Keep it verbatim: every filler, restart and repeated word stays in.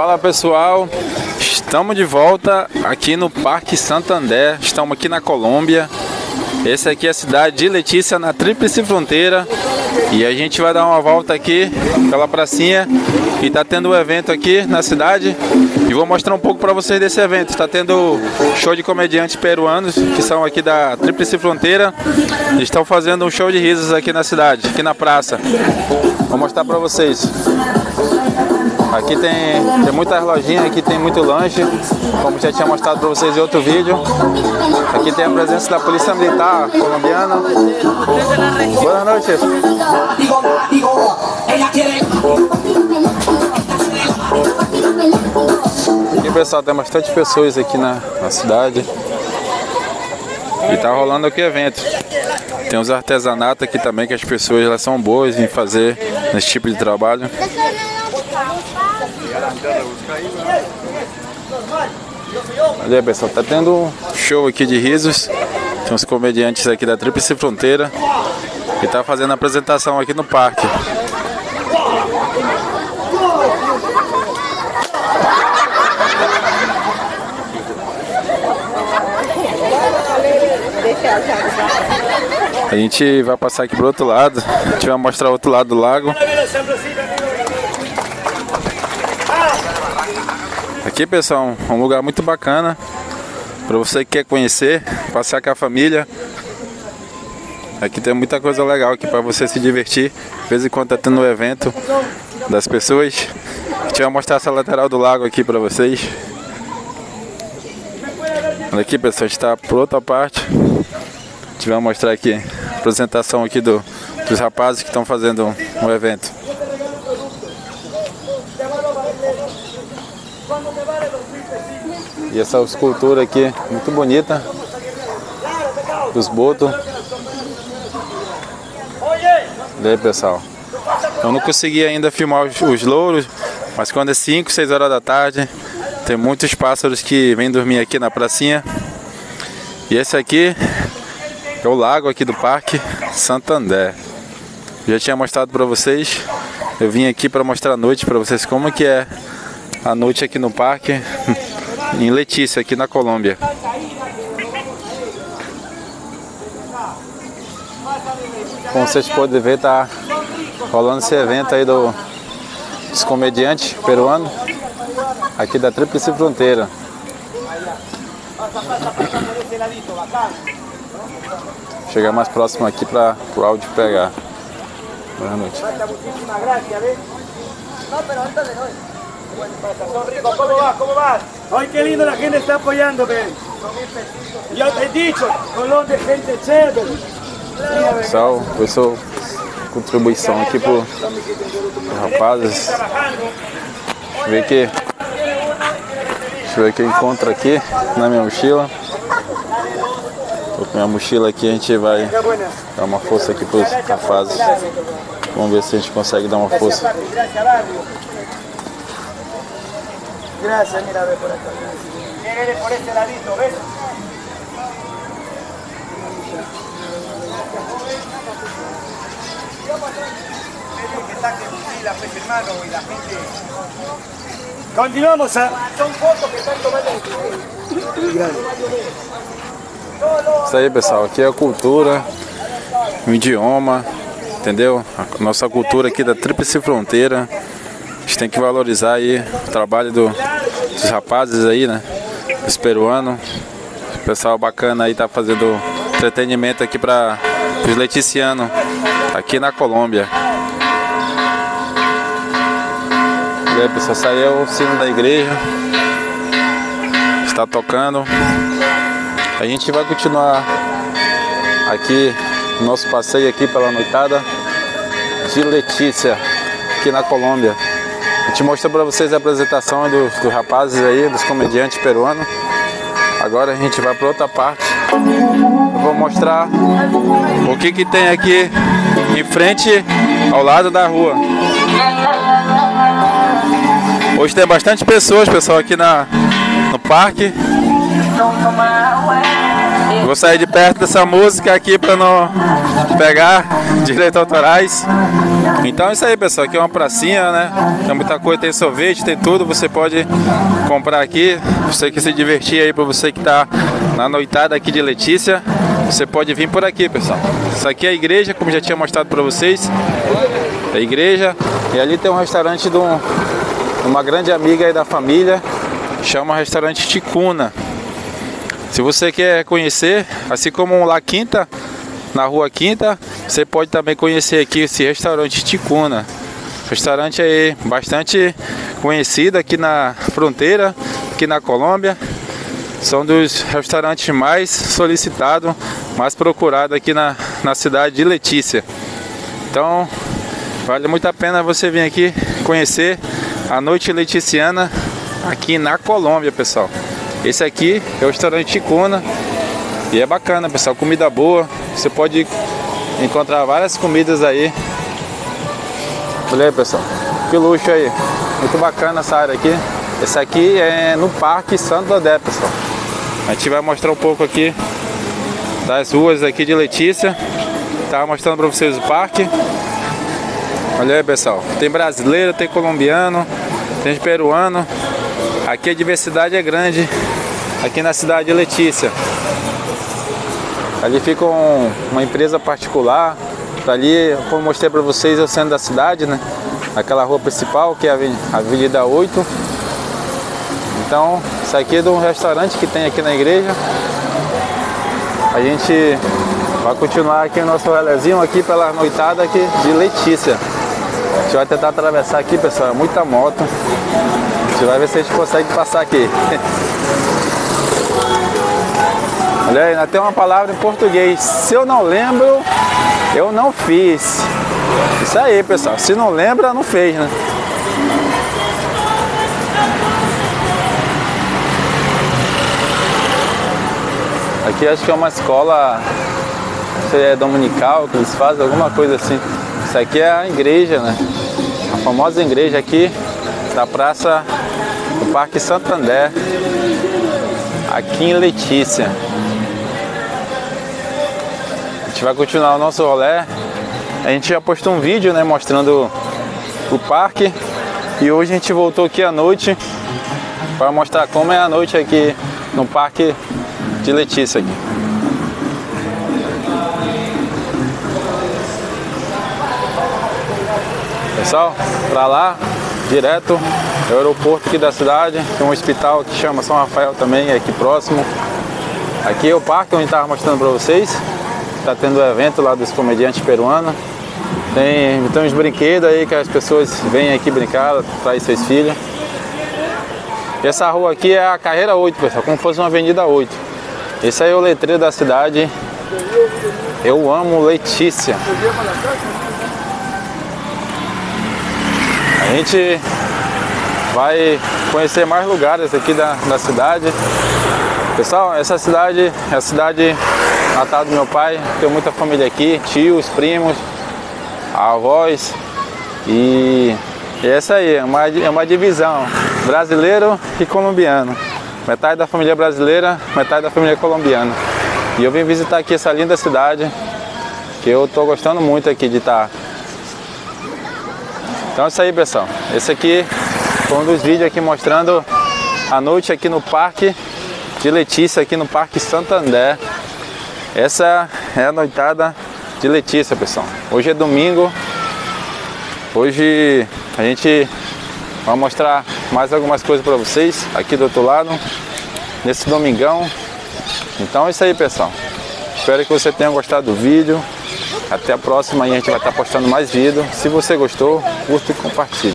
Fala pessoal, estamos de volta aqui no Parque Santander, estamos aqui na Colômbia. Essa aqui é a cidade de Letícia, na Tríplice Fronteira. E a gente vai dar uma volta aqui pela pracinha e tá tendo um evento aqui na cidade. E vou mostrar um pouco para vocês desse evento. Está tendo show de comediantes peruanos que são aqui da Tríplice Fronteira. E estão fazendo um show de risos aqui na cidade, aqui na praça. Vou mostrar para vocês. Aqui tem, tem muitas lojinhas, aqui tem muito lanche, como já tinha mostrado para vocês em outro vídeo. Aqui tem a presença da Polícia Militar colombiana. Boa noite. Aqui pessoal, tem bastante pessoas aqui na, na cidade. E tá rolando aqui evento. Tem uns artesanatos aqui também que as pessoas elas são boas em fazer nesse tipo de trabalho. Olha aí pessoal, tá tendo um show aqui de risos. Tem uns comediantes aqui da Tríplice Fronteira e tá fazendo a apresentação aqui no parque. A gente vai passar aqui pro outro lado, a gente vai mostrar o outro lado do lago. Aqui pessoal, um lugar muito bacana para você que quer conhecer, passear com a família. Aqui tem muita coisa legal aqui para você se divertir. De vez em quando tá tendo um evento das pessoas. A gente vai mostrar essa lateral do lago aqui para vocês. Olha aqui pessoal, a gente está por outra parte. A gente vai mostrar aqui a apresentação aqui do, dos rapazes que estão fazendo um, um evento. E essa escultura aqui, muito bonita, dos botos. E aí pessoal, eu não consegui ainda filmar os, os louros, mas quando é cinco, seis horas da tarde, tem muitos pássaros que vêm dormir aqui na pracinha. E esse aqui é o lago aqui do Parque Santander. Já tinha mostrado para vocês, eu vim aqui para mostrar a noite para vocês como que é a noite aqui no parque. Em Letícia, aqui na Colômbia. Como vocês podem ver, tá rolando esse evento aí do, dos comediantes peruanos aqui da Tríplice Fronteira. Vou chegar mais próximo aqui para o áudio pegar. Boa noite. ¿Cómo va? ¿Cómo va? Ay, qué lindo, la gente está apoyando, ve. Yo te he dicho, Colômbia, gente chévere. Pessoal, pessoal, contribuição aqui pro rapazes. Deixa eu ver aqui. Deixa eu ver o que eu encontro aqui na minha mochila. Tô com minha mochila aqui, a gente vai dar uma força aqui pros rapazes. Vamos ver se a gente consegue dar uma força. Gracias, mira, ve por acá. Mire por este ladito, ¿ves? Que saque mochila, pues hermano, y la gente. Continuamos, ¿ah? Son fotos que están tomando. Isso aí pessoal, aqui é a cultura, o idioma, entendeu? A nossa cultura aqui da Tríplice Fronteira. A gente tem que valorizar aí o trabalho do, dos rapazes aí, né? Os peruanos. O pessoal bacana aí tá fazendo entretenimento aqui para os leticianos aqui na Colômbia. E aí pessoal, isso aí é o sino da igreja. Está tocando. A gente vai continuar aqui o nosso passeio aqui pela noitada de Letícia, aqui na Colômbia. A gente mostrou para vocês a apresentação dos, dos rapazes aí, dos comediantes peruanos. Agora a gente vai para outra parte. Eu vou mostrar o que que tem aqui em frente ao lado da rua. Hoje tem bastante pessoas, pessoal, aqui na, no parque. vou sair de perto dessa música aqui para não pegar direitos autorais. Então é isso aí, pessoal. Aqui é uma pracinha, né? Tem muita coisa, tem sorvete, tem tudo. Você pode comprar aqui. Você que se divertir aí, para você que tá na noitada aqui de Letícia, você pode vir por aqui, pessoal. Isso aqui é a igreja, como já tinha mostrado para vocês. É a igreja. E ali tem um restaurante de um, uma grande amiga aí da família. Chama Restaurante Ticuna. Se você quer conhecer, assim como La Quinta, na Rua Quinta, você pode também conhecer aqui esse restaurante Ticuna. Restaurante aí bastante conhecido aqui na fronteira, aqui na Colômbia. São dos restaurantes mais solicitados, mais procurados aqui na, na cidade de Letícia. Então, vale muito a pena você vir aqui conhecer a noite leticiana aqui na Colômbia, pessoal. Esse aqui é o restaurante Ticuna e é bacana, pessoal, comida boa. Você pode encontrar várias comidas aí. Olha aí, pessoal, que luxo aí, muito bacana essa área aqui. Esse aqui é no Parque Santo André, pessoal. A gente vai mostrar um pouco aqui das ruas aqui de Letícia. Tava mostrando para vocês o parque. Olha aí, pessoal, tem brasileiro, tem colombiano, tem peruano. Aqui a diversidade é grande, aqui na cidade de Letícia. Ali fica um, uma empresa particular. Ali, como eu mostrei para vocês, é o centro da cidade, né? Aquela rua principal, que é a Avenida oito. Então, isso aqui é de um restaurante que tem aqui na igreja. A gente vai continuar aqui o nosso relezinho aqui pela noitada aqui de Letícia. A gente vai tentar atravessar aqui, pessoal, é muita moto. A gente vai ver se a gente consegue passar aqui. Olha aí, ainda tem uma palavra em português. Se eu não lembro, eu não fiz. Isso aí, pessoal. Se não lembra, não fez, né? Aqui acho que é uma escola, não sei, é dominical, que eles fazem, alguma coisa assim. Isso aqui é a igreja, né? A famosa igreja aqui da praça do Parque Santo André, aqui em Letícia. A gente vai continuar o nosso rolê. A gente já postou um vídeo, né, mostrando o parque. E hoje a gente voltou aqui à noite para mostrar como é a noite aqui no Parque de Letícia aqui. Pessoal, para lá, direto, é o aeroporto aqui da cidade. Tem um hospital que chama São Rafael também, é aqui próximo. Aqui é o parque onde estava mostrando para vocês. Está tendo um evento lá dos comediantes peruanos. Tem, tem uns brinquedos aí que as pessoas vêm aqui brincar, traz seus filhos. E essa rua aqui é a Carreira oito, pessoal, como se fosse uma Avenida oito. Esse aí é o letreiro da cidade. Eu amo Letícia. A gente vai conhecer mais lugares aqui da, da cidade. Pessoal, essa cidade é a cidade natal do meu pai. Tenho muita família aqui, tios, primos, avós. E, e essa aí é uma, é uma divisão, brasileiro e colombiano. Metade da família brasileira, metade da família colombiana. E eu vim visitar aqui essa linda cidade, que eu tô gostando muito aqui de estar. Então é isso aí, pessoal. Esse aqui foi um dos vídeos aqui mostrando a noite aqui no Parque de Letícia, aqui no Parque Santo André. Essa é a noitada de Letícia, pessoal. Hoje é domingo. Hoje a gente vai mostrar mais algumas coisas para vocês aqui do outro lado, nesse domingão. Então é isso aí, pessoal. Espero que você tenha gostado do vídeo. Até a próxima e a gente vai estar postando mais vídeo. Se você gostou, curta e compartilhe.